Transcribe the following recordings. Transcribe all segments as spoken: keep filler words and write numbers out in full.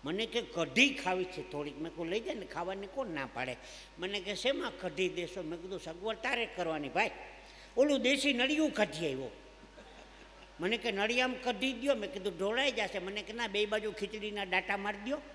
મને કે કઢી ખાવી છે થોડીક. મેં કહું લઈ જાય ને, ખાવાની કોણ ના પાડે. મને કે શેમાં કઢી દેશો? મેં કીધું સગવડ તારે કરવાની ભાઈ, ઓલું દેશી નળિયું કાઢી આવ્યો. મને કે નળિયામાં કઢી દો. મેં કીધું ઢોળાઈ જશે. મને કે ના, બે બાજુ ખીચડીના ડાટા મારી દો,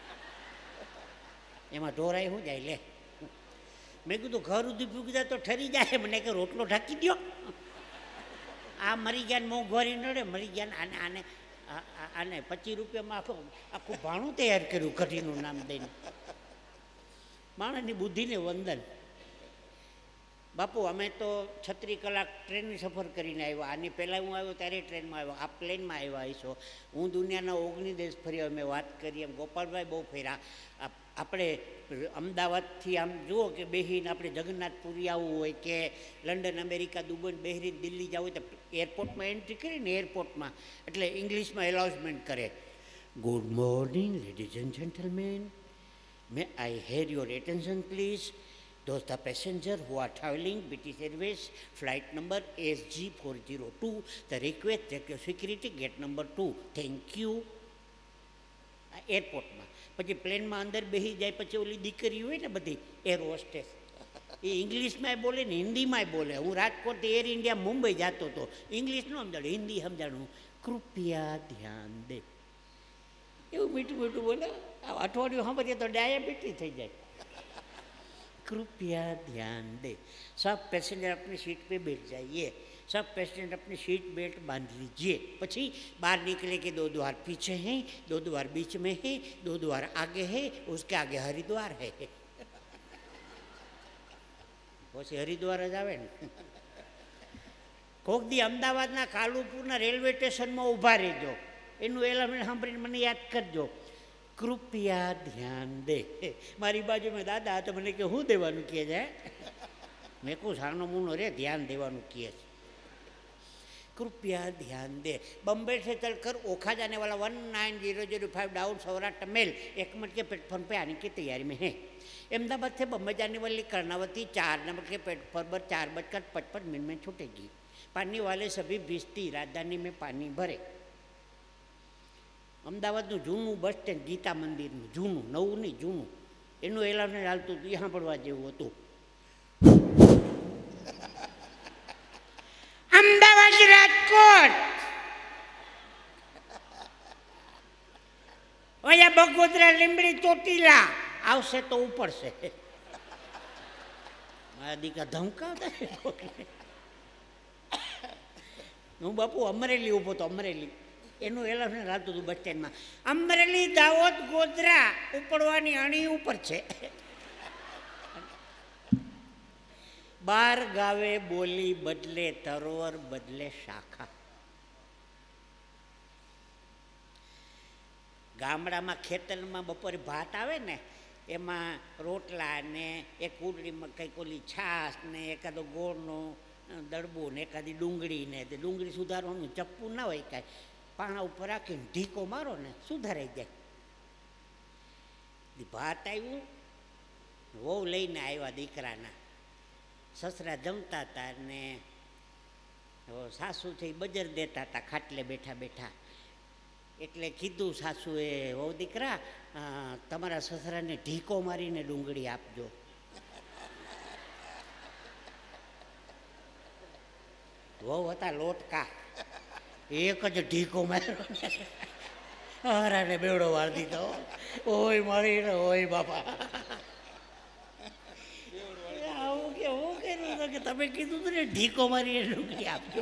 એમાં ઢોરાય શું જાય લે. મેં કીધું ઘર સુધી પૂગી જાય તો ઠરી જાય. મને કે રોટલો ઢાંકી દો. આ મરી ગયા ને મોંઘવારી નડે, મરી ગયા ને આને આને આને પચીસ રૂપિયામાં આખું આખું ભાણું તૈયાર કર્યું કઢીનું નામ દઈને. માણસની બુદ્ધિને વંદન. બાપુ અમે તો છત્રીસ કલાક ટ્રેનની સફર કરીને આવ્યા. આની પહેલાં હું આવ્યો ત્યારે ટ્રેનમાં આવ્યો, આ પ્લેનમાં આવ્યા હશો. હું દુનિયાના ઓગણીસ દેશ ફર્યો. મેં વાત કરી એમ ગોપાલભાઈ બહુ ફર્યા. આપણે અમદાવાદથી આમ જુઓ કે બેહીને આપણે જગન્નાથ પુરી આવવું હોય કે London, America, Dubai, Bahrain, Delhi જવું હોય તો એરપોર્ટમાં એન્ટ્રી કરીને એરપોર્ટમાં એટલે ઇંગ્લિશમાં એનાઉન્સમેન્ટ કરે, good morning ladies and gentlemen, may I hear your attention please. Those the passenger who are traveling British Airways flight number S G four oh two, the request check your security gate number two. Thank you. એરપોર્ટમાં પછી પ્લેનમાં અંદર બેસી જાય પછી ઓલી દીકરી હોય ને બધી એર હોસ્ટેસ, એ ઇંગ્લિશમાં બોલે ને હિન્દીમાં બોલે. હું રાજકોટથી એર ઇન્ડિયા મુંબઈ જતો હતો, ઇંગ્લિશ ન સમજાડું, હિન્દી સમજાડું. કૃપયા ધ્યાન દે, એવું મીઠું મીઠું બોલે. અઠવાડિયું સાંભળીએ તો ડાયાબિટીસ થઈ જાય. कृपया ध्यान दे, सब पैसेंजर अपनी सीट पे बैठ जाइए, सब पैसेंजर अपनी सीट बेल्ट बांध लीजिए. પછી बाहर निकले के दो द्वार पीछे हैं, दो द्वार बीच में है, दो द्वार आगे है, उसके आगे हरिद्वार है. પછી હરિદ્વાર જ આવે ને. કોક દી અમદાવાદના કાલુપુરના રેલવે સ્ટેશનમાં ઊભા રહેજો, એનું એલાર્મ સાંભળીને મને યાદ કરજો, કૃપયા ધ્યાન દે. મારી બાજુમાં દાદા તો મને કે શું દેવાનું કહે છે? મેં કહું સાનો મૂનો રે, ધ્યાન દેવાનું કહે છે. કૃપયા ધ્યાન દે. बम्बे से चलकर ओखा जाने वाला one nine zero zero five down Saurashtra mail एक मिनट के प्लेटफॉर्म पे आने की तैयारी में है. अहमदाबाद से बम्बई जाने वाली कर्णावती चार नंबर के प्लेटफॉर्म पर चार बजकर पचपन मिनट में छूटेगी. पानी वाले सभी भिजती राजधानी में पानी भरे. અમદાવાદનું જૂનું બસ સ્ટેન્ડ, ગીતા મંદિરનું જૂનું, નવું નહીં જૂનું, એનું એલાર્મ ચાલતું હતું, એ સાંભળવા જેવું હતું. અમદાવાદ રાજકોટ ઓયા બગોદરા લીમડી ચોટીલા આવશે તો ઉપડશે. મારા દીકરા ધમકાવતા. હું બાપુ અમરેલી ઊભો તો, અમરેલી એનું એલાર્મ ચાલતું હતું બસ સ્ટેન્ડમાં. અમરેલી, દાહોદ, ગોધરા ઉપડવાની અણી ઉપર છે. બાર ગાવે બોલી બદલે તરોવર બદલે શાખા. ગામડામાં ખેતરમાં બપોરે ભાત આવે ને, એમાં રોટલા ને એક કુડડીમાં કંઈક ઓલી છાશ ને એકાદો ગોળનો દડબો ને એકાદી ડુંગળી ને, તે ડુંગળી સુધારવાનું ચપ્પુ ના હોય કાંઈ, પાણા ઉપર રાખીને ઢીકો મારો ને સુધારાઈ જાય. ભાત આવ્યું, વહુ લઈને આવ્યા દીકરાના, સસરા જમતા હતા ને સાસુ છે બજર દેતા હતા ખાટલે બેઠા બેઠા. એટલે કીધું સાસુએ, વહુ દીકરા તમારા સસરાને ઢીકો મારીને ડુંગળી આપજો. વહુ હતા લોટકા, એક જ ઢીકો માર્યો ને હારાને બેવડો વાર દીધો. ઓય મારી ને ઓય બાપા, આવું કે હું કર્યું કે તમે કીધું તું ને ઢીકો મારીને ડુંગળી આપજો.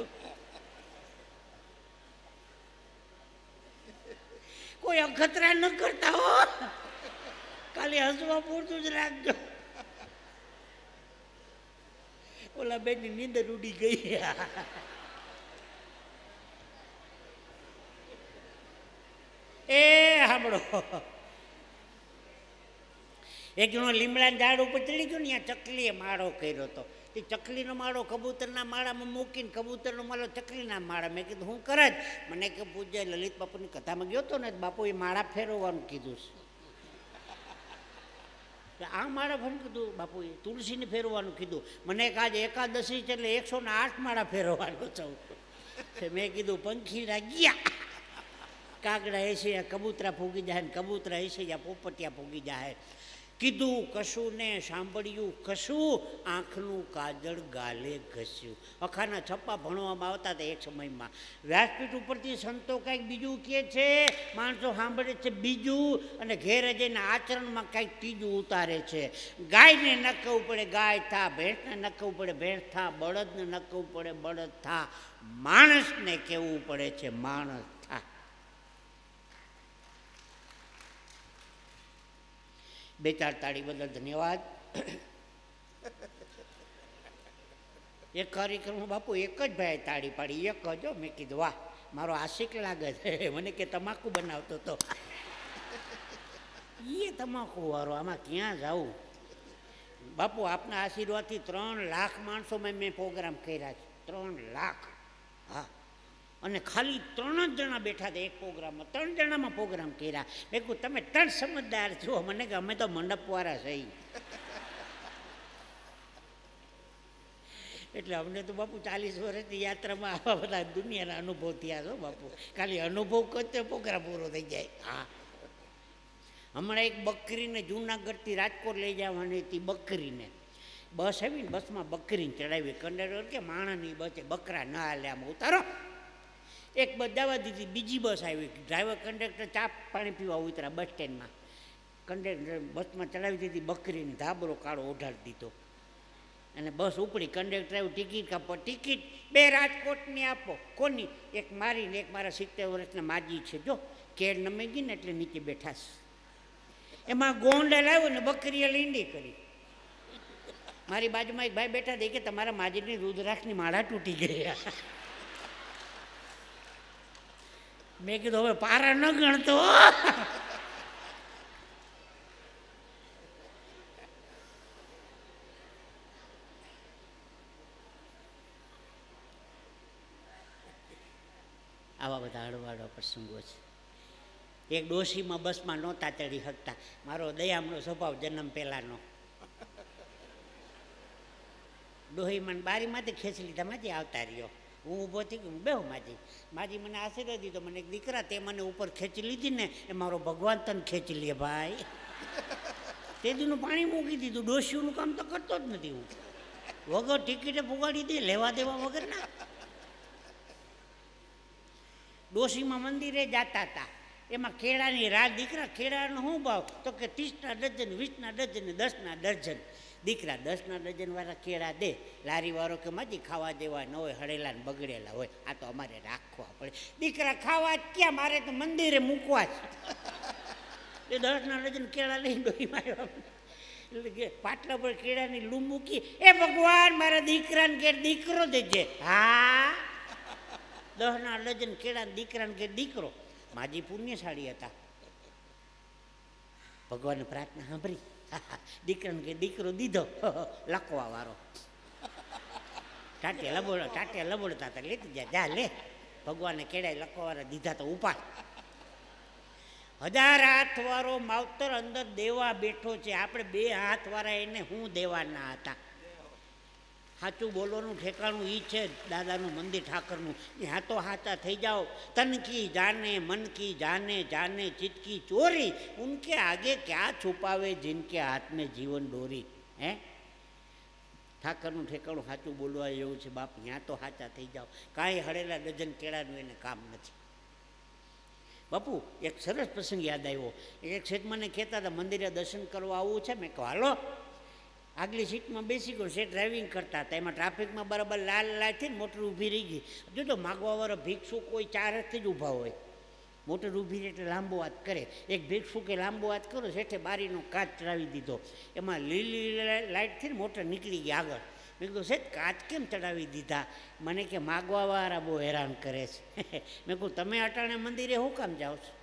કોઈ અખતરા ન કરતા હો, ખાલી હસવા પૂરતું જ રાખજો. ઓલા બેનની નીંદર ઉડી ગઈ. એ સાંભળો, એક જણો લીમડાના ઝાડ ઉપર ચડી ગયો ને, ત્યાં ચકલીએ માળો કર્યો હતો. એ ચકલીનો માળો કબૂતરના માળામાં મૂકીને કબૂતરનો માળો ચકલીના માળા. મેં કીધું હું કરે જ? મને કે પૂજ્ય લલિત બાપુની કથામાં ગયો હતો ને, બાપુ એ માળા ફેરવવાનું કીધું છે. આ માળા ફેર કીધું બાપુએ તુલસીને ફેરવવાનું કીધું. મને એક આજે એકાદશી છે એટલે એકસો ને આઠ માળા ફેરવવાનો છું. મેં કીધું પંખી ગયા કાગડા એસી જ્યાં કબૂતરા ફૂગી જાય ને કબૂતરા એસી જ્યાં પોપટિયા ફૂગી જાય. કીધું કશું ને સાંભળ્યું કશું, આંખનું કાજળ ગાલે ઘસ્યું. અખાના છપ્પા ભણવામાં આવતા હતા એક સમયમાં. વ્યાસપીઠ ઉપરથી સંતો કંઈક બીજું કહે છે, માણસો સાંભળે છે બીજું, અને ઘેરે જઈને આચરણમાં કંઈક ત્રીજું ઉતારે છે. ગાયને નકવું પડે ગાય થા, ભેંસને નકવું પડે ભેંસ થા, બળદને નકવું પડે બળદ થા, માણસને કહેવું પડે છે માણસ થા. બે ચાર તાળી બદલ ધન્યવાદ. એક કાર્યક્રમ બાપુ એક જ ભાઈ તાળી પાડી, એક જ. મેં કીધું વાહ, મારો આશિક લાગે છે. મને કે તમાકુ બનાવતો તો એ તમાકુ વાળો, આમાં ક્યાં જાવું બાપુ? આપના આશીર્વાદથી ત્રણ લાખ માણસોમાં મેં પ્રોગ્રામ કર્યા છે. ત્રણ લાખ. હા, અને ખાલી ત્રણ જ જણા બેઠા હતા એક પ્રોગ્રામમાં. ત્રણ જણામાં પ્રોગ્રામ કર્યા. મેં કહું તમે ત્રણ સમજદાર છો. મને કે અમે તો મંડપવાળા છીએ. એટલે અમને તો બાપુ ચાલીસ વર્ષની યાત્રામાં આવા બધા દુનિયાના અનુભવ થયા છો બાપુ. ખાલી અનુભવ કરતો પ્રોગ્રામ પૂરો થઈ જાય. હા, હમણાં એક બકરીને જૂનાગઢથી રાજકોટ લઈ જવાની હતી. બકરીને બસ આવી ને બસમાં બકરીને ચડાવી. કંડક્ટર કે માણસની બસે બકરા ના હાલે, આમ ઉતારો. એક બસ જવા દીધી, બીજી બસ આવી. ડ્રાઈવર કંડક્ટર ચા પાણી પીવા ઉતરા બસ સ્ટેન્ડમાં. કંડક્ટર બસમાં ચડાવી દીધી બકરીને, ધાબરો કાળો ઓઢાડી દીધો અને બસ ઉપડી. કંડક્ટર આવ્યું, ટિકિટ કાપો. ટિકિટ બે રાજકોટની આપો. કોની? એક મારી ને એક મારા સિત્તેર વર્ષના માજી છે. જો કેળ નમી ગઈ ને એટલે નીચે બેઠા છે. એમાં ગોંડલ આવ્યો ને બકરીએ લીંડી કરી. મારી બાજુમાં એક ભાઈ બેઠા દે કે તમારા માજીની રુદ્રાક્ષની માળા તૂટી ગયા. મેં કીધું હવે પારા ન ગણતો. આવા બધા હળવાળા પ્રસંગો છે. એક ડોશીમાં બસમાં નહોતા ચડી શકતા. મારો દયામનો સ્વભાવ જન્મ પહેલાંનો. ડોહીમાં બારીમાંથી ખેંચી લીધા, માજી આવતા રહ્યો. હું ઊભો થઈ ગયો, બેહો માજી. માજી મને આશીર્વાદ દીધો. મને એક દીકરા તે મને ઉપર ખેંચી લીધી ને એ મારો ભગવાન તને ખેંચી લે ભાઈ. તે દીનું પાણી મૂકી દીધું. ડોશીનું કામ તો કરતો જ નથી હું. વગર ટિકિટે પુગાડી દે, લેવા દેવા વગર ના. ડોશીમાં મંદિરે જતા હતા. એમાં કેળાની રાત. દીકરા કેળાનો શું ભાવ? તો કે ત્રીસના ડઝન, વીસના ડઝન, દસના ડઝન. દીકરા દસના ડઝન વાળા કેળા દે. લારીવાળો કે માજી ખાવા દેવા ન હોય, હળેલા ને બગડેલા હોય, આ તો અમારે રાખવા પડે. દીકરા ખાવા ક્યાં, મારે તો મંદિરે મૂકવા જ. એ દસના ડઝન કેળા લઈને ડોહીમાં આવ્યા. એટલે કે પાટલા પર કેળાની લૂમ મૂકી. એ ભગવાન મારા દીકરાને કે દીકરો દેજે. હા, દસના ડઝન કેળા દીકરાને કે દીકરો. માજી પુણ્યશાળી હતા. ભગવાનને પ્રાર્થના સાંભળી, દીકરાને કે દીકરો દીધો. લખવા વાળો ટાટે લબોડ ટાટે લબોડતા હતા. લેતી જા, જા લે. ભગવાનને કેળાય લખવા વાળા દીધા તો ઉપાડ. હજાર હાથ વાળો માવતર અંદર દેવા બેઠો છે. આપણે બે હાથ વાળા એને હું દેવાના હતા. સાચું બોલવાનું ઠેકાણું ઈ છે દાદાનું મંદિર ઠાકરનું. ત્યાં તો હાચા થઈ જાઓ. તન કી જાને મન કી જાને જાને ચિત્ત કી ચોરી, ઉનકે આગે ક્યાં છુપાવે જિનકે હાથ મેં જીવન ડોરી. હે, ઠાકરનું ઠેકાણું સાચું બોલવા એવું છે બાપ. ત્યાં તો હાચા થઈ જાઓ. કાંઈ હળેલા ડઝન કેળાનું એને કામ નથી બાપુ. એક સરસ પ્રસંગ યાદ આવ્યો. એક શેઠ મને કહેતા હતા મંદિરે દર્શન કરવા આવવું છે. મેં કહું હાલો. આગલી સીટમાં બેસી ગયો. શેઠ ડ્રાઇવિંગ કરતા હતા. એમાં ટ્રાફિકમાં બરાબર લાલ લાલ થઈને મોટર ઊભી રહી ગઈ. જો તો માગવાવાળા ભિક્ષુ કોઈ ચાર હાથથી જ ઊભા હોય. મોટર ઊભી રહી એટલે લાંબો વાત કરે. એક ભિક્ષુકે લાંબો વાત કરો. શેઠે બારીનો કાચ ચડાવી દીધો. એમાં લીલી લાઇટથી ને મોટર નીકળી ગઈ આગળ. મેં કીધું શેઠ કાચ કેમ ચડાવી દીધા? મને કે માગવાવાળા બહુ હેરાન કરે છે. મેં કહું તમે અટાણે મંદિરે શું કામ જાઓ છો?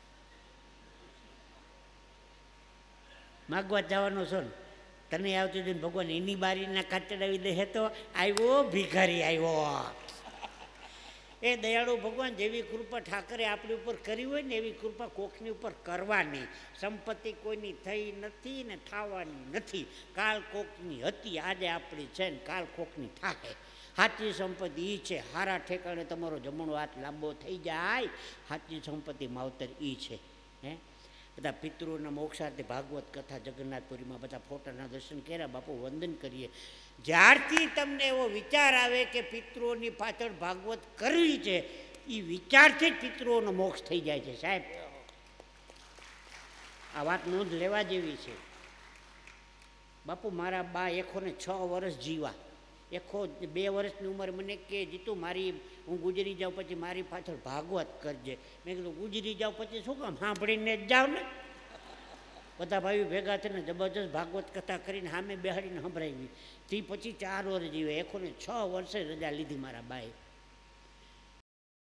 માગવા જવાનો છો ને? તને આવતી હતી ભગવાન એની બારીના કાચ ચડાવી દે. તો આવ્યો ભિખારી આવ્યો. એ દયાળુ ભગવાન જેવી કૃપા ઠાકરે આપણી ઉપર કરી હોય ને એવી કૃપા કોકની ઉપર કરવાની. સંપત્તિ કોઈની થઈ નથી ને થવાની નથી. કાલ કોકની હતી, આજે આપણી છે ને કાલ કોકની થાય. સાચી સંપત્તિ એ છે. હારા ઠેકાણે તમારો જમણો હાથ લાંબો થઈ જાય, સાચી સંપત્તિ માવતર એ છે. હે બધા પિતૃઓના મોક્ષાર્થે ભાગવત કથા જગન્નાથપુરીમાં બધા ફોટાના દર્શન કર્યા, બાપુ વંદન કરીએ. જ્યારથી તમને એવો વિચાર આવે કે પિતૃઓની પાછળ ભાગવત કરવી છે, એ વિચારથી જ પિતૃઓનો મોક્ષ થઈ જાય છે. સાહેબ, આ વાત નોંધ લેવા જેવી છે. બાપુ મારા બા એકો ને છ વર્ષ જીવા. એકો બે વર્ષની ઉંમરે મને કે જીતુ મારી હું ગુજરી જાઉં પછી મારી પાછળ ભાગવત કરજે. મેં કીધું ગુજરી જાઉં પછી શું કામ, સાંભળીને જ જાવ ને. બધા ભાઈઓ ભેગા થઈને જબરજસ્ત ભાગવત કથા કરીને સામે બેહાડીને સંભળાવી. તે પછી ચાર વર્ષ જીવે. એકો ને છ વર્ષે રજા લીધી મારા બાએ.